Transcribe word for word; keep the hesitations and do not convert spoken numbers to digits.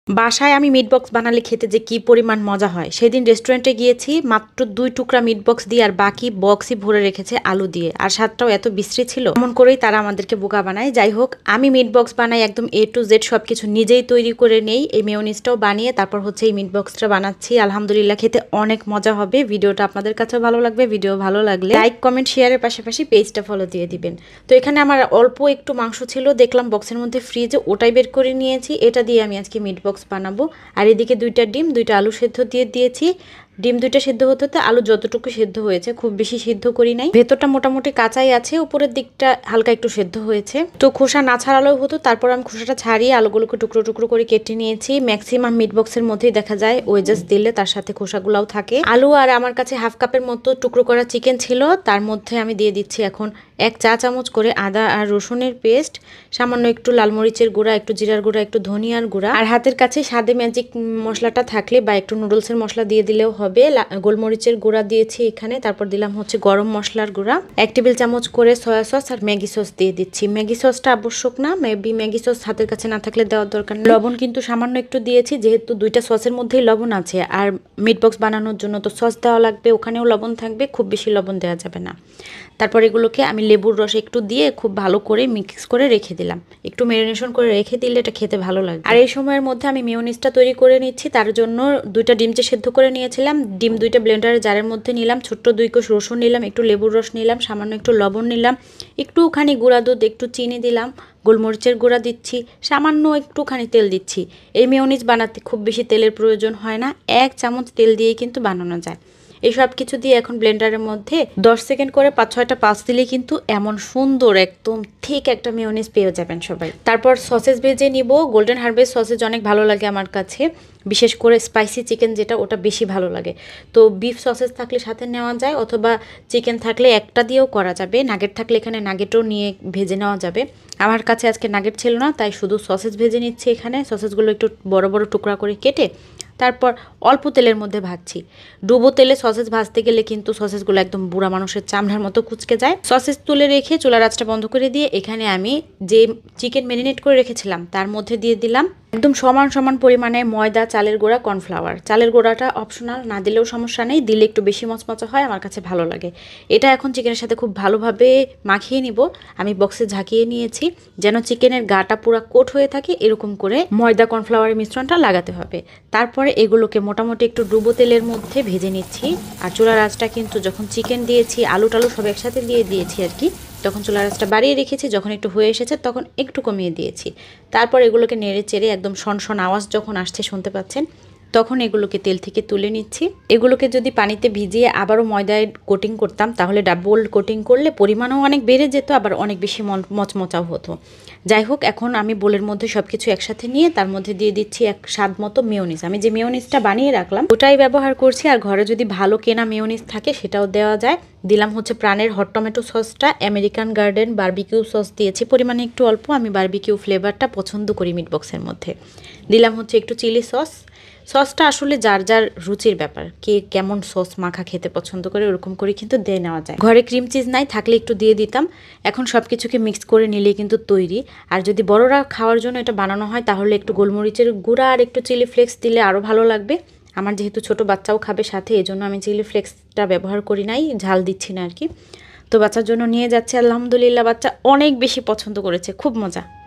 বাসায় আমি meat box বানালে খেতে যে কি পরিমাণ মজা হয়, সেদিন রেস্টুরেন্টে গিয়েছি মাত্র দুই টুকরা মিট বক্স দিয়ে আর বাকি বক্সই ভরে রেখেছে আলু দিয়ে, আর স্বাদটাও এত বিশ্রী ছিল। এমন করেই তারা আমাদেরকে বোকা বানায়। যাই হোক, আমি মিট বক্স বানাই একদম এ টু জেড সবকিছু নিজেই তৈরি করে নেই। এই মেয়োনিজটাও বানিয়ে তারপর হচ্ছে এই মিট বক্সটা বানাচ্ছি। আলহামদুলিল্লাহ খেতে অনেক মজা হবে। ভিডিওটা আপনাদের কাছেও ভালো লাগবে। ভিডিও ভালো লাগলে লাইক কমেন্ট শেয়ারের পাশাপাশি পেজটা ফলো দিয়ে দিবেন। তো এখানে আমার অল্প একটু মাংস ছিল, দেখলাম বক্সের মধ্যে ফ্রিজে, ওটাই বের করে নিয়েছি। এটা দিয়ে আমি আজকে মিট বক্স বানাবো। আর এদিকে দুইটা ডিম, দুইটা আলু সেদ্ধ দিয়ে দিয়েছি। ডিম দুইটা সেদ্ধ হতে হতে আলু যতটুকু সেদ্ধ হয়েছে, খুব বেশি সিদ্ধ করি নাই। ভেতরটা মোটামুটি কাঁচাই আছে, উপরের দিকটা হালকা একটু সেদ্ধ হয়েছে। তো খোসা না ছাড়ালেও হতো, তারপর আমি খোসাটা ছাড়িয়ে আলুগুলোকে টুকরো টুকরো করে কেটে নিয়েছি। ম্যাক্সিমাম মিট বক্সের মধ্যেই দেখা যায় ওয়েজেস দিলে তার সাথে খোসাগুলাও থাকে। আলু আর আমার কাছে হাফ কাপের মতো টুকরো করা চিকেন ছিল, তার মধ্যে আমি দিয়ে দিচ্ছি এখন এক চা চামচ করে আদা আর রসুনের পেস্ট, সামান্য একটু লাল মরিচের গুঁড়া, একটু জিরার গুঁড়া, একটু ধনিয়ার গুঁড়া, আর হাতের কাছে স্বাদে ম্যাজিক মশলাটা থাকলে বা একটু নুডলসের মশলা দিয়ে দিলেও হবে। গোলমরিচের গুঁড়া দিয়েছি এখানে, তারপর দিলাম হচ্ছে গরম মশলার গুঁড়া, এক টেবিল চামচ করে সয়া সস আর ম্যাগি সস দিয়ে দিচ্ছি। ম্যাগি সসটা আবশ্যক না, মেবি ম্যাগি সস হাতের কাছে না থাকলে দেওয়ার দরকার নেই। লবণ কিন্তু সামান্য একটু দিয়েছি, যেহেতু দুইটা সসের মধ্যেই লবণ আছে, আর মিট বক্স বানানোর জন্য তো সস দেওয়া লাগবে, ওখানেও লবণ থাকবে, খুব বেশি লবণ দেওয়া যাবে না। তারপর এগুলোকে আমি লেবুর রস একটু দিয়ে খুব ভালো করে মিক্স করে রেখে দিলাম। একটু ম্যারিনেশন করে রেখে দিলে এটা খেতে ভালো লাগে। আর এই সময়ের মধ্যে আমি মেয়োনিজটা তৈরি করে নিচ্ছি। তার জন্য দুইটা ডিম যে সেদ্ধ করে নিয়েছিলাম, ডিম দুইটা ব্লেন্ডারের জারের মধ্যে নিলাম, ছোট্ট দুই কোষ রসুন নিলাম, একটু লেবুর রস নিলাম, সামান্য একটু লবণ নিলাম, একটুখানি গুঁড়া দুধ, একটু চিনি দিলাম, গোলমরিচের গুঁড়া দিচ্ছি, সামান্য একটুখানি তেল দিচ্ছি। এই মেয়োনিজ বানাতে খুব বেশি তেলের প্রয়োজন হয় না, এক চামচ তেল দিয়ে কিন্তু বানানো যায়। এই সব কিছু দিয়ে এখন ব্লেন্ডারের মধ্যে দশ সেকেন্ড করে পাঁচ ছয়টা পাঁচ দিলে কিন্তু এমন সুন্দর একদম ঠিক একটা মেয়োনিজ পেয়ে যাবেন সবাই। তারপর সসেজ ভেজে নিব। গোল্ডেন হারভেস্ট সসেজ অনেক ভালো লাগে আমার কাছে, বিশেষ করে স্পাইসি চিকেন যেটা, ওটা বেশি ভালো লাগে। তো বিফ সসেজ থাকলে সাথে নেওয়া যায়, অথবা চিকেন থাকলে একটা দিয়েও করা যাবে। নাগেট থাকলে এখানে নাগেটও নিয়ে ভেজে নেওয়া যাবে। আমার কাছে আজকে নাগেট ছিল না, তাই শুধু সসেজ ভেজে নিচ্ছি এখানে। সসেজগুলো একটু বড় বড় টুকরা করে কেটে তারপর অল্প তেলের মধ্যে ভাজছি। ডুবো তেলে সসেজ ভাজতে গেলে কিন্তু সসেজগুলো একদম বুড়া মানুষের চামড়ার মতো কুচকে যায়। সসেজ তুলে রেখে চুলার আঁচটা বন্ধ করে দিয়ে এখানে আমি যে চিকেন ম্যারিনেট করে রেখেছিলাম তার মধ্যে দিয়ে দিলাম একদম সমান সমান পরিমাণে ময়দা, চালের গুঁড়া, কর্নফ্লাওয়ার। চালের গুঁড়াটা অপশনাল, না দিলেও সমস্যা নেই, দিলে একটু বেশি মচমচা হয়, আমার কাছে ভালো লাগে। এটা এখন চিকেনের সাথে খুব ভালোভাবে মাখিয়ে নিব। আমি বক্সে ঝাঁকিয়ে নিয়েছি, যেন চিকেনের গাটা পুরো কোট হয়ে থাকে, এরকম করে ময়দা কর্নফ্লাওয়ারের মিশ্রণটা লাগাতে হবে। তারপরে এগুলোকে মোটামুটি একটু ডুবো তেলের মধ্যে ভেজে নিচ্ছি। আর চুলার আঁচটা কিন্তু যখন চিকেন দিয়েছি, আলু টালু সব একসাথে দিয়ে দিয়েছি আর কি, তখন চুলার আঁচটা বাড়িয়ে রেখেছি, যখন একটু হয়ে এসেছে তখন একটু কমিয়ে দিয়েছি। তারপর এগুলোকে নেড়ে চেড়ে একদম শনশন আওয়াজ যখন আসছে, শুনতে পাচ্ছেন, তখন এগুলোকে তেল থেকে তুলে নিচ্ছি। এগুলোকে যদি পানিতে ভিজিয়ে আবারও ময়দায় কোটিং করতাম, তাহলে ডাবল কোটিং করলে পরিমাণও অনেক বেড়ে যেত, আবার অনেক বেশি মচমচাও হতো। যাই হোক, এখন আমি বোলের মধ্যে সব কিছু একসাথে নিয়ে তার মধ্যে দিয়ে দিচ্ছি এক স্বাদ মতো মেয়োনিজ। আমি যে মেয়োনিজটা বানিয়ে রাখলাম ওটাই ব্যবহার করছি, আর ঘরে যদি ভালো কেনা মেয়োনিজ থাকে সেটাও দেওয়া যায়। দিলাম হচ্ছে প্রাণের হট টমেটো সসটা, আমেরিকান গার্ডেন বারবিকিউ সস দিয়েছি পরিমাণে একটু অল্প, আমি বারবিকিউ ফ্লেভারটা পছন্দ করি মিট বক্সের মধ্যে। দিলাম হচ্ছে একটু চিলি সস। সসটা আসলে যার যার রুচির ব্যাপার, কে কেমন সস মাখা খেতে পছন্দ করে ওরকম করে কিন্তু দিয়ে নেওয়া যায়। ঘরে ক্রিম চিজ নাই, থাকলে একটু দিয়ে দিতাম। এখন সব কিছুকে মিক্স করে নিলেই কিন্তু তৈরি। আর যদি বড়রা খাওয়ার জন্য এটা বানানো হয়, তাহলে একটু গোলমরিচের গুঁড়া আর একটু চিলি ফ্লেক্স দিলে আরও ভালো লাগবে। আমার যেহেতু ছোট বাচ্চাও খাবে সাথে, এই জন্য আমি চিলি ফ্লেক্সটা ব্যবহার করি নাই, ঝাল দিচ্ছি না আর কি। তো বাচ্চার জন্য নিয়ে যাচ্ছে, আলহামদুলিল্লাহ বাচ্চা অনেক বেশি পছন্দ করেছে, খুব মজা।